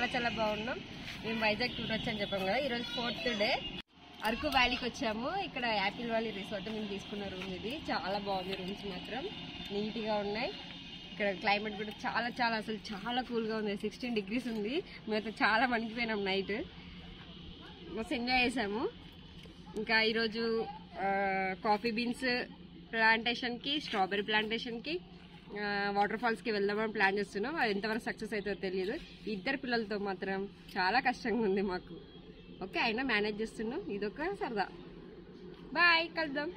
చాలా బాగున్నాం. మేము వైజాగ్ టూర్ వచ్చని చెప్పాం కదా, ఈరోజు 4th డే. అరకు వ్యాలీకి వచ్చాము. ఇక్కడ యాపిల్ వ్యాలీ రిసార్ట్ మేము తీసుకున్న రూమ్ ఇది. చాలా బాగుంది, రూమ్స్ మాత్రం నీట్గా ఉన్నాయి. ఇక్కడ క్లైమేట్ కూడా చాలా అసలు చాలా కూల్గా ఉంది. 16 degrees ఉంది. మేమైతే చాలా వణికిపోయినాం నైట్. మస్తు ఎంజాయ్ చేసాము. ఇంకా ఈరోజు కాఫీ బీన్స్ ప్లాంటేషన్కి, స్ట్రాబెర్రీ ప్లాంటేషన్కి, వాటర్ ఫాల్స్కి వెళ్దామని ప్లాన్ చేస్తున్నాం. అది ఎంతవరకు సక్సెస్ అవుతుందో తెలియదు. ఇద్దరు పిల్లలతో మాత్రం చాలా కష్టంగా ఉంది మాకు. ఓకే, అయినా మేనేజ్ చేస్తున్నాం. ఇదొక సరదా. బాయ్, కలుద్దాం.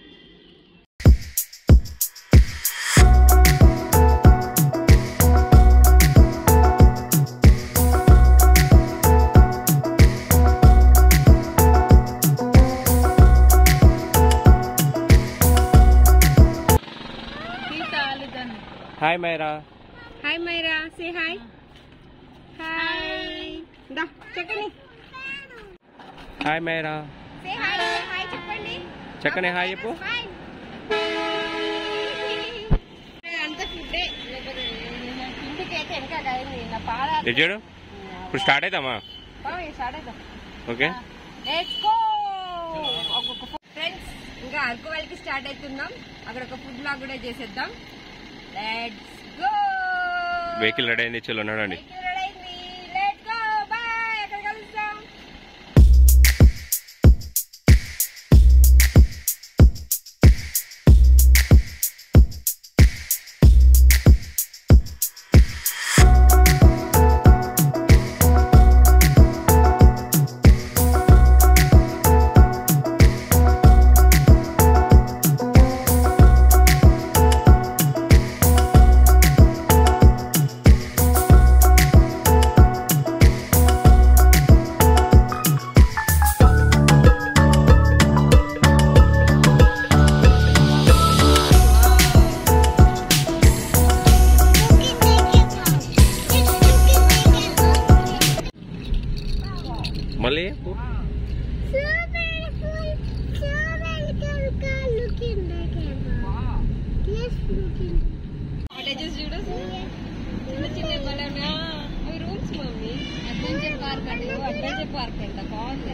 Hi Myra. Hi Myra, say hi. Hi. Da, checkani. Hi Myra. Say hi. Hi cheppandi. Checkani hi cheppu. Anta food ఇంటికి అయితే ఇంకా అయింది నా పాద. చూడు ఇప్పుడు స్టార్ట్ అవుతామా? స్టార్ట్ అవుతాం. Okay, let's go. ఫ్రెండ్స్, ఇంకా అరకు వ్యాలీకి స్టార్ట్ అవుతున్నాం. అక్కడ ఒక ఫుడ్ బ్లాగ్ కూడా చేసేద్దాం. Let's go. వెహికల్ రెడీ అయింది, చలో నడండి. Let's go. బాయ్, అక్కడ కలుద్దాం. మళ్ళీ చూడు, చిన్న బలనా అవి రూమ్స్ మమ్మీ. అడ్వెంచర్ పార్క్ అంటే అడ్వెంచర్ పార్క్ అంట, బాగుంది.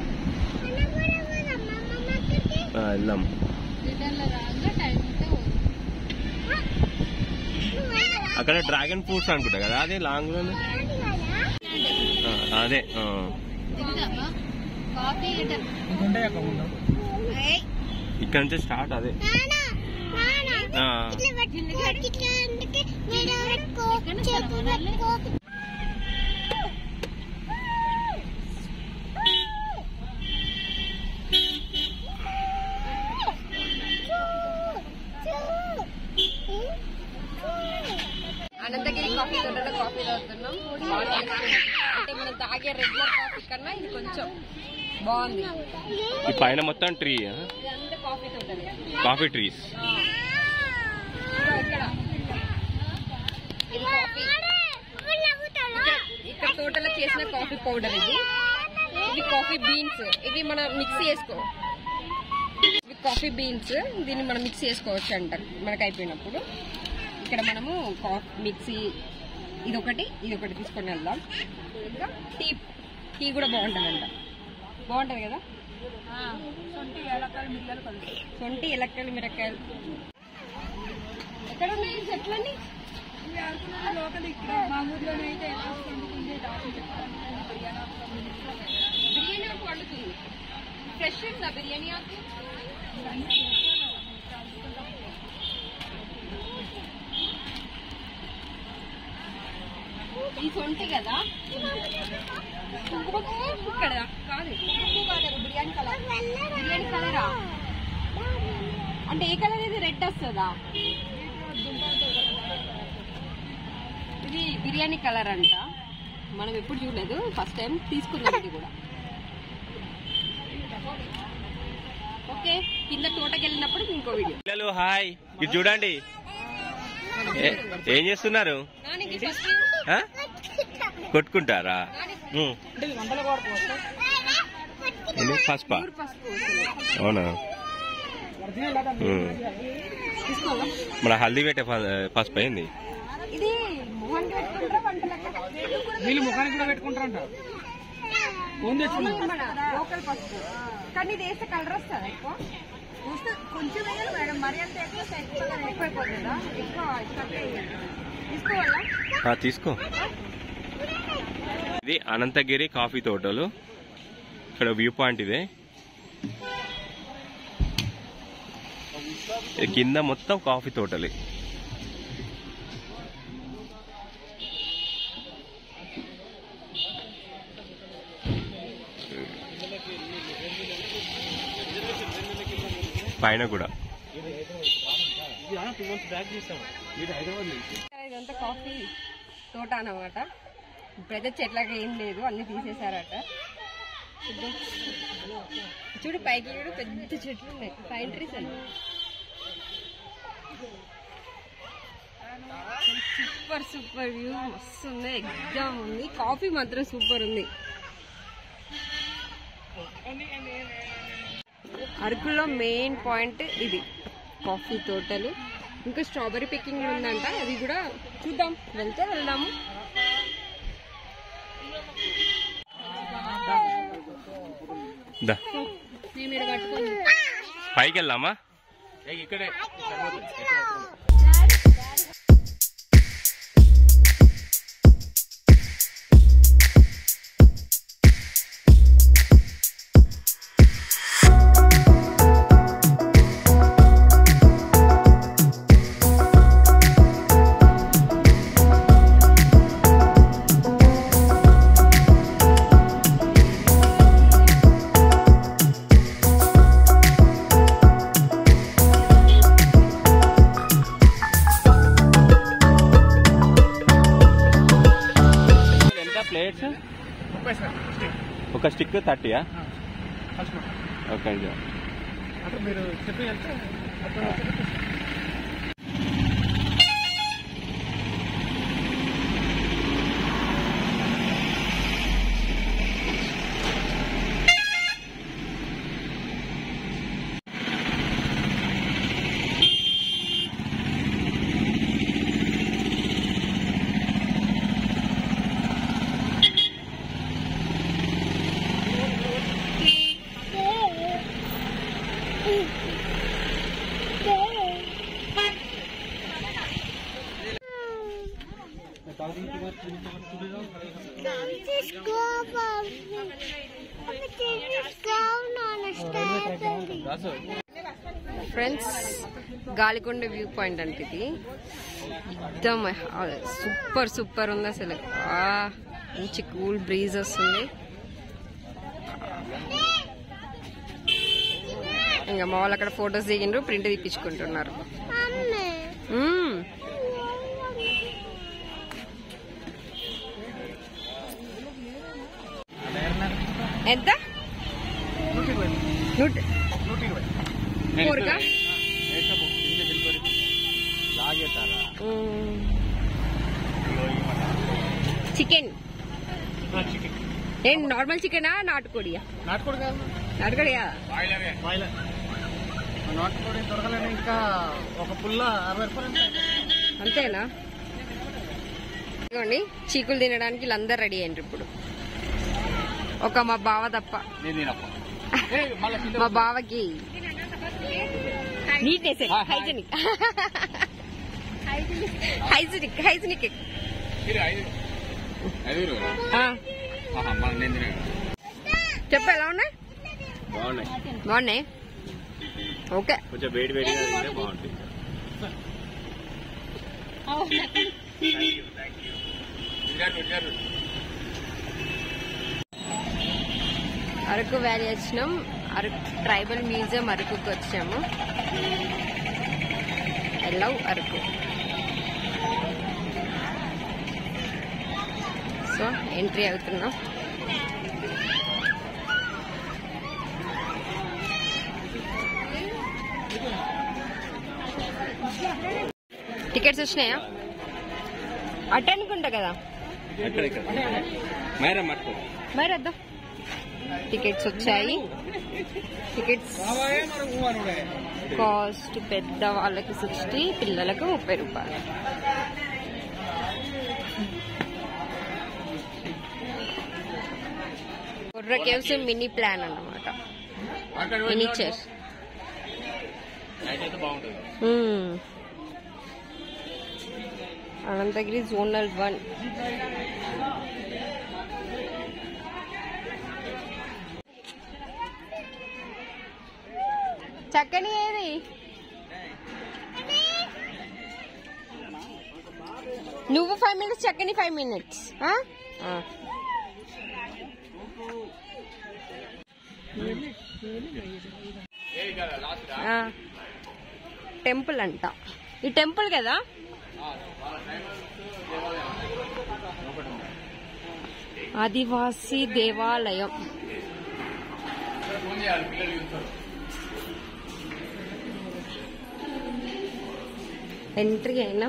వెళ్దాం. రిటర్న్ లో రాగా టైం అక్కడ డ్రాగన్ ఫ్రూట్స్ అనుకుంటా కదా, అదే లాంగ్ లోనే. అదే ఇక్కడ నుంచి స్టార్ట్. అదే అనంతగిరి కాఫీ తోటలో కాఫీ తాగుతున్నాం. అంటే మనం తాగే రెగ్యులర్ కాఫీ కన్నా ఇది కొంచెం బాగుంది. ఈ పైన మొత్తం ట్రీ, ఇదంతా కాఫీ తోటలే, కాఫీ ట్రీస్. ఇక్కడ తోటలో చేసిన కాఫీ పౌడర్ ఇది. ఇవి కాఫీ బీన్స్, ఇవి మనం మిక్స్ చేసుకో. ఇవి కాఫీ బీన్స్, దీన్ని మనం మిక్స్ చేసుకోవచ్చు అంట మనకు అయిపోయినప్పుడు. ఇక్కడ మనము మిక్సీ ఇదొకటి తీసుకొని వెళ్దాం. ఇంకా టీ కూడా బాగుంటుందంట. బాగుంటుంది కదా, సొంటి ఎలక్కలు మిరకాయలు. ఎక్కడ ఉన్నాయి చెట్లన్నీ? బిర్యానీ ఆకు వండుతుంది. ఫ్రెష్ ఉందా బిర్యానీ ఆకు? ఈ సొంటి కదా, ఇక్కడ కాదు బిర్యానీ కలర్. బిర్యానీ కలరా అంటే ఏ కలర్? ఇది రెడ్ వస్తుందా? ఇది బిర్యానీ కలర్ అంట. మనం ఎప్పుడు చూడలేదు, ఫస్ట్ టైం తీసుకున్నాం ఇది కూడా. ఓకే, కింద తోటకి వెళ్ళినప్పుడు ఇంకో వీడియో. పిల్లలు హాయ్, ఇది చూడండి. ఏం చేస్తున్నారు? కొట్టుకుంటారా? పసుపా? అవునా? మన హల్దీ పెట్టే పసుపు అయింది. ఇది వీళ్ళు ముఖానికి కూడా పెట్టుకుంటారంట. లోకల్ పసుపు కానీ ఇది వేస్తే కలర్ వస్తుంది ఎక్కువ కొంచెం వేయాలి మేడం. మరి అంత ఎక్కువైపోతుందా? ఎక్కువ తీసుకోవాలా? తీసుకో. ఇది అనంతగిరి కాఫీ తోటలు. ఇక్కడ వ్యూ పాయింట్ ఇదే. కింద మొత్తం కాఫీ తోటలే. పైన కూడా ఇదంతా కాఫీ తోట అన్నమాట. ఇప్పుడైతే చెట్లకి ఏం లేదు, అన్ని తీసేశారట. చూడు పైకి కూడా పెద్ద చెట్లు ఉన్నాయి, పైన్ ట్రీస్ అన్ని. సూపర్ సూపర్ వ్యూ, మస్తు ఉంది, ఎగ్జామ్ ఉంది. కాఫీ మాత్రం సూపర్ ఉంది. అరకులో మెయిన్ పాయింట్ ఇది కాఫీ తోటలు. ఇంకా స్ట్రాబెరీ పికింగ్ ఉందంట, అది కూడా చూద్దాం, వెళ్తే వెళ్దాము. పైకి వెళ్దామా? ఇక్కడే ఒక స్టిక్ 30. ఓకే అండి. అంటే మీరు చెప్పి వెళ్తే ఫ్రెండ్స్, గాలికొండ వ్యూ పాయింట్ అంటే ఇది ఎక్దమ్ సూపర్ సూపర్ ఉంది అసలు. మంచి కూల్ బ్రీజ్ వస్తుంది. ఇంకా మా వాళ్ళు అక్కడ ఫొటోస్ దిగిండ్రు, ప్రింట్ తీపించుకుంటున్నారు. ఎంత? 120. చికెన్ ఏం నార్మల్ చికెనా నాటుకోడియా? నాటుకోడి కాదు. నాటుకోడియా? నాటుకోడి దొరకలేని ఇంకా ఒక పుల్ల 60 రూపాయలు. అంతేనా? ఇదిగోండి, చీకులు తినడానికి వీళ్ళందరూ రెడీ అయ్యారు ఇప్పుడు. ఒక మా బావ తప్ప. మా బావకి నీట్నెస్, హైజీనిక్ హైజీనిక్ హైజీనిక్ చెప్పు, ఎలా ఉన్నాయి? బాగున్నాయి. ఓకే, కొంచెం వేడి వేడిగా బాగుంటుంది. అరకు వ్యాలీ వచ్చినాం. అరకు ట్రైబల్ మ్యూజియం అరకుకి వచ్చాము. లవ్ అరకు. సో ఎంట్రీ అవుతున్నాం. టికెట్స్ వచ్చినాయా? అటు అనుకుంటా కదా. మరి వద్దా. టికెట్స్ వచ్చాయి. టికెట్స్ కాస్ట్ పెద్ద వాళ్ళకి 60, పిల్లలకు 30 రూపాయలు. బుర్ర కేవ్స్ మినీ ప్లాన్ అన్నమాట, మినిచర్. అనంతగిరి జోనల్ 1. చక్కని ఏది నువ్వు 5 minutes, చక్కని 5 minutes. టెంపుల్ అంట, ఈ టెంపుల్ కదా. ఆదివాసీ దేవాలయం. ఎంట్రీ అయినా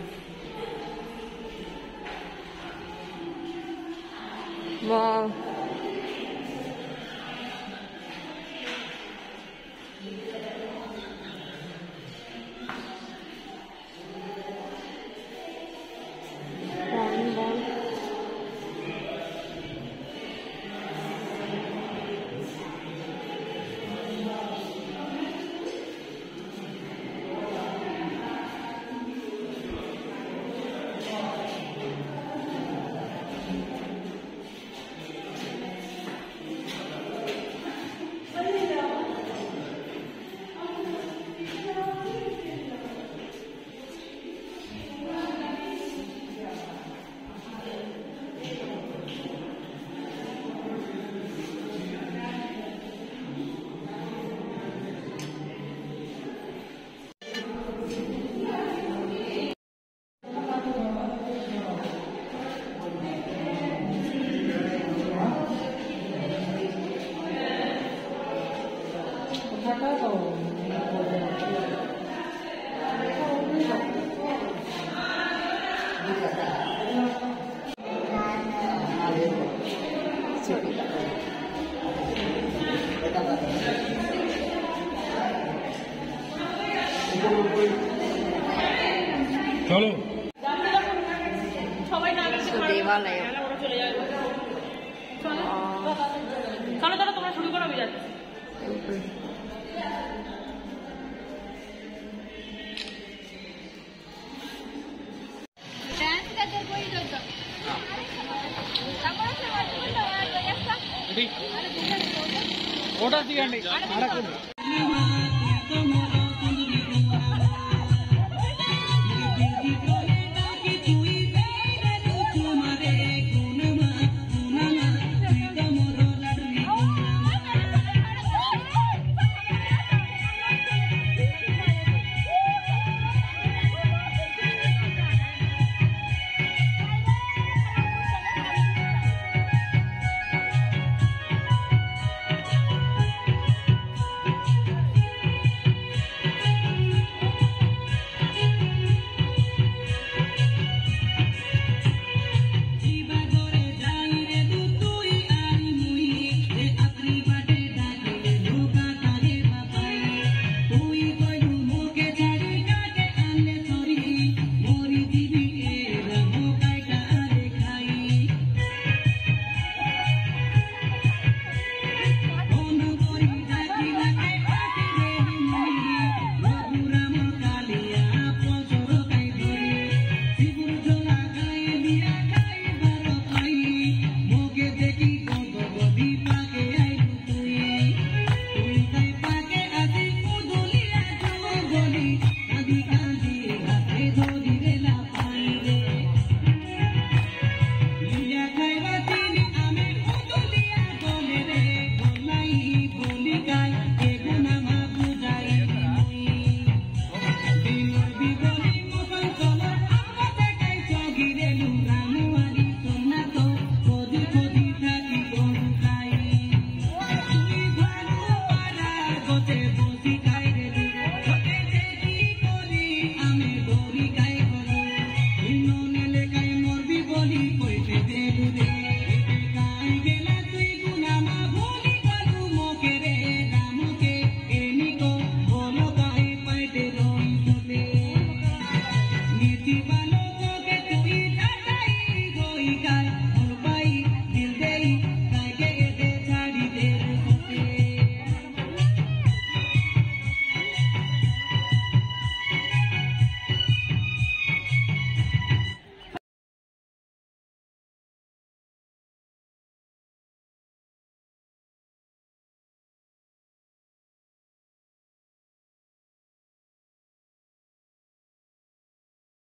వావ్, దేవాలయం. ఫోటో తీయండి. Niti baloko